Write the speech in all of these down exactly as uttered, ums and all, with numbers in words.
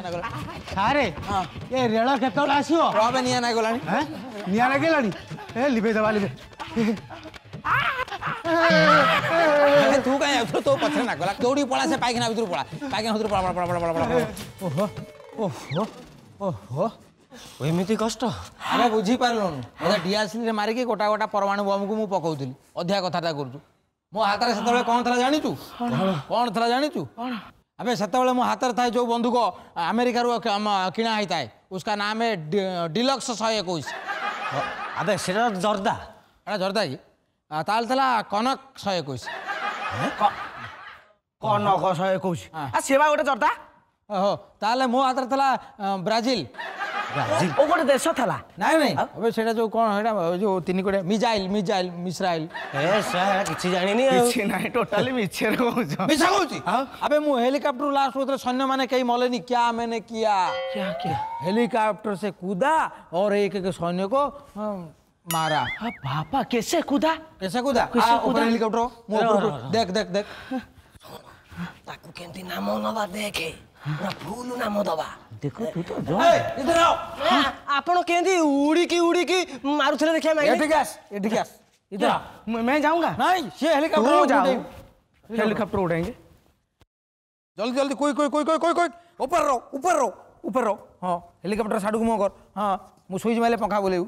नागला सारे ये रेल केतल आसीओ रबे निया नागलानी हैं निया लागेलानी ए लिबे दबा लिबे तू कहीं तो तो पछरे नागला दौड़ी पळा से पाइखना भीतर पळा पाइखना भीतर पळा पळा पळा पळा ओहो ओहो ओहो एमिति कष्ट अरे बुझी पारलनु एदा डीआरसी रे मारी के गोटा गोटा परमाणु बम को मु पकाउतली अध्या कथाटा करजु मो हाथ रे सेतबे कोन थला जानि तू कोन थला जानि तू अबे सेतबे मो हाथ रे थाए जो बंदूक अमेरिका रो किना हैताए उसका नाम है डिलक्स एक सौ इक्कीस अबे सेटा जर्दा एटा जर्दा की ताल थला कनक एक सौ इक्कीस कनक एक सौ इक्कीस आ सेवा गोटे जर्दा ओहो ताले मो हाथ रे थला ब्राजील ब्राजील ओ गोटे देश थला नहीं नहीं अबे सेटा जो कोन हेडा जो तीन कोडे मिसाइल मिसाइल मिसाइल ए सारा किछि जानि नि किछि नाही टोटली मिछे रो मिसा कहूची अबे मु हेलीकॉप्टर लास्ट उतरे सैन्य माने कई मलेनी क्या मैंने किया क्या क्या हेलीकॉप्टर से कूदा और एक एक सैन्य को मारा हां पापा कैसे कूदा कैसे कूदा कैसे कूदा हेलीकॉप्टर मु देख देख देख ताकू केंती नाम नबा देखे पूरा फूल नाम दबा देखो तू तो जो इधर आओ आपण केंती उड़ी की उड़ी की मारुथले देखिया मैं ये ठीक है ये ठीक है इधर मैं जाऊंगा नहीं ये हेलीकॉप्टर जाओ हेलीकॉप्टर उड़ाएंगे जल्दी जल्दी कोई कोई कोई कोई कोई कोई ऊपर रहो ऊपर रहो ऊपर रहो हां हेलीकॉप्टर साडू को मो कर हां मु स्विच मारले पंखा बोलेउ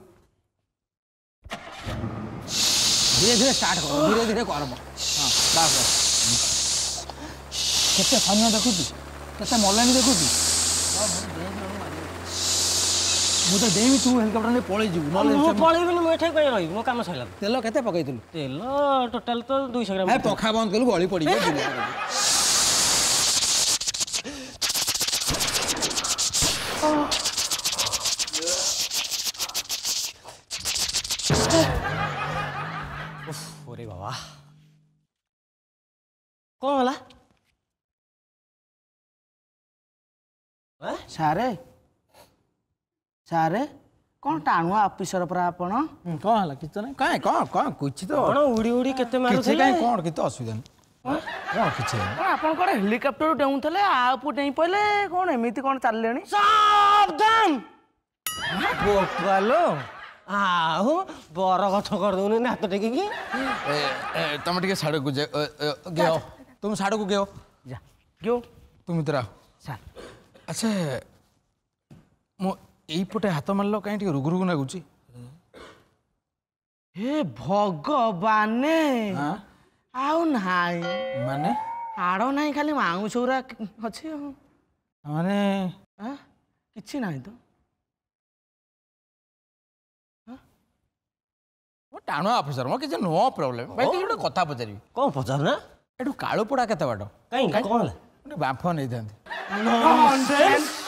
धीरे धीरे स्टार्ट करो धीरे धीरे कर हां बस केते सैन्य देखुची केते मलानी देखुची मु तो देवी तू हेलीकॉप्टर ने पळे जीव नले मु पळेबे मु एठे कय रही मो काम सइला तेल केते पकैतलु तेल टोटल तो दो सौ ग्राम ए पंखा बंद कलु गळी पड़ी ओरे बाबा कौन होला सारे सारे कौन टाणुआ ऑफिसर पर आपण कौन हला किछ नै काहे कौन कौन कुछ तो कौन उड़ी उड़ी केते मारू किछ काहे कौन कितो असुविधा नै कौन किछ आपण कोन हेलीकॉप्टर डेउथले आपु डेई पले कौन एमिति कौन चललेनी सावधान बोकालो आहो बर गथ कर दोनी ना हाथ टेकी की तुम टिके साडू को गयो तुम साडू को गयो जा गयो तुम इधर आओ सर अच्छा मो एई पटे हाथ मारलो काहे टिके रुगु रुगु लागुची हे भगवाने हां आउ नाही माने हाड़ो नाही खाली मांगू छौरा अछि माने हां किछि नाही तो मो टाणुआ ऑफिसर मो किछ नो प्रॉब्लम भाई टिके गोटे कथा पचारि कौन पचार ना एठू काळो पोडा केते बाटो काई कौन होला बांफ नहीं था नॉनसेंस